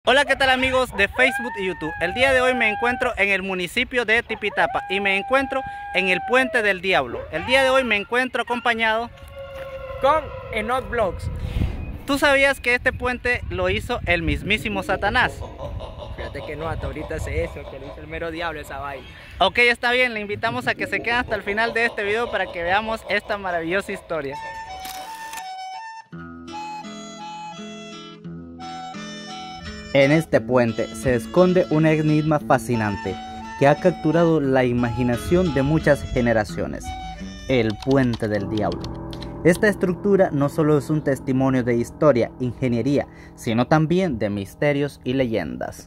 Hola, ¿qué tal amigos de Facebook y YouTube? El día de hoy me encuentro en el municipio de Tipitapa y me encuentro en el Puente del Diablo. El día de hoy me encuentro acompañado con Enoch Vlogs. ¿Tú sabías que este puente lo hizo el mismísimo Satanás? Fíjate que no, hasta ahorita sé eso, que lo hizo el mero diablo esa vaina. Ok, está bien, le invitamos a que se quede hasta el final de este video para que veamos esta maravillosa historia. En este puente se esconde un enigma fascinante que ha capturado la imaginación de muchas generaciones: el Puente del Diablo. Esta estructura no solo es un testimonio de historia, ingeniería, sino también de misterios y leyendas.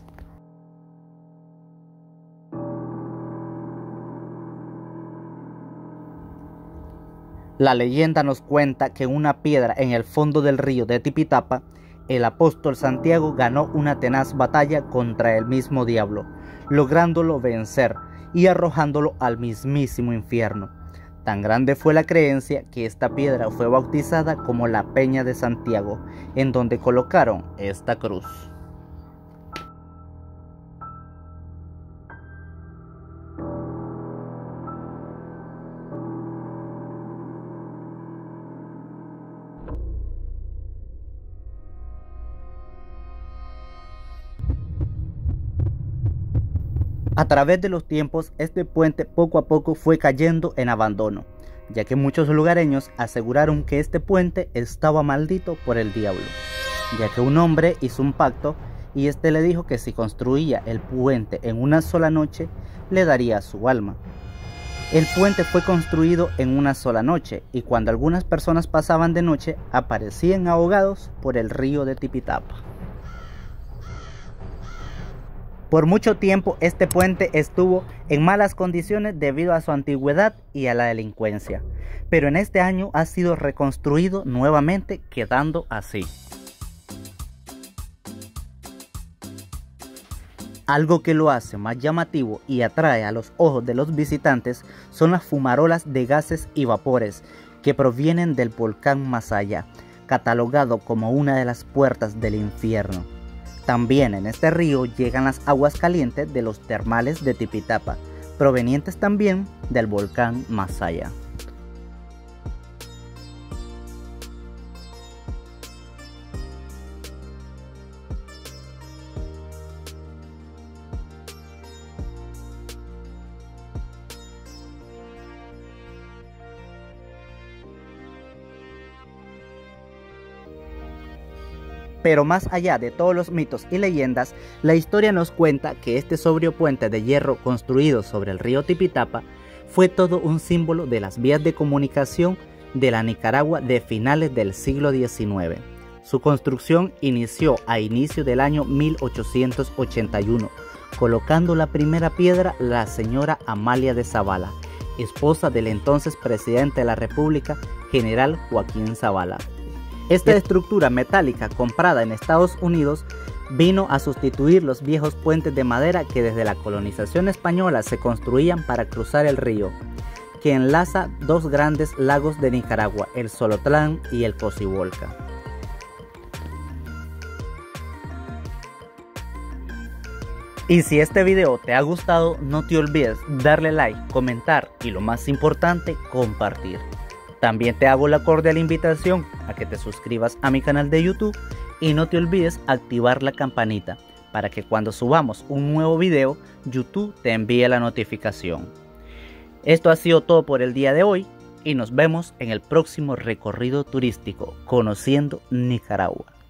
La leyenda nos cuenta que en una piedra en el fondo del río de Tipitapa, el apóstol Santiago ganó una tenaz batalla contra el mismo diablo, lográndolo vencer y arrojándolo al mismísimo infierno. Tan grande fue la creencia que esta piedra fue bautizada como la Peña de Santiago, en donde colocaron esta cruz. A través de los tiempos, este puente poco a poco fue cayendo en abandono, ya que muchos lugareños aseguraron que este puente estaba maldito por el diablo, ya que un hombre hizo un pacto y este le dijo que si construía el puente en una sola noche, le daría su alma. El puente fue construido en una sola noche y cuando algunas personas pasaban de noche, aparecían ahogados por el río de Tipitapa. Por mucho tiempo este puente estuvo en malas condiciones debido a su antigüedad y a la delincuencia, pero en este año ha sido reconstruido nuevamente, quedando así. Algo que lo hace más llamativo y atrae a los ojos de los visitantes son las fumarolas de gases y vapores que provienen del volcán Masaya, catalogado como una de las puertas del infierno. También en este río llegan las aguas calientes de los termales de Tipitapa, provenientes también del volcán Masaya. Pero más allá de todos los mitos y leyendas, la historia nos cuenta que este sobrio puente de hierro construido sobre el río Tipitapa fue todo un símbolo de las vías de comunicación de la Nicaragua de finales del siglo XIX. Su construcción inició a inicio del año 1881, colocando la primera piedra la señora Amalia de Zavala, esposa del entonces presidente de la República, general Joaquín Zavala. Esta estructura metálica comprada en Estados Unidos vino a sustituir los viejos puentes de madera que desde la colonización española se construían para cruzar el río, que enlaza dos grandes lagos de Nicaragua, el Solotlán y el Cocibolca. Y si este video te ha gustado, no te olvides darle like, comentar y lo más importante, compartir. También te hago la cordial invitación a que te suscribas a mi canal de YouTube y no te olvides activar la campanita para que cuando subamos un nuevo video, YouTube te envíe la notificación. Esto ha sido todo por el día de hoy y nos vemos en el próximo recorrido turístico Conociendo Nicaragua.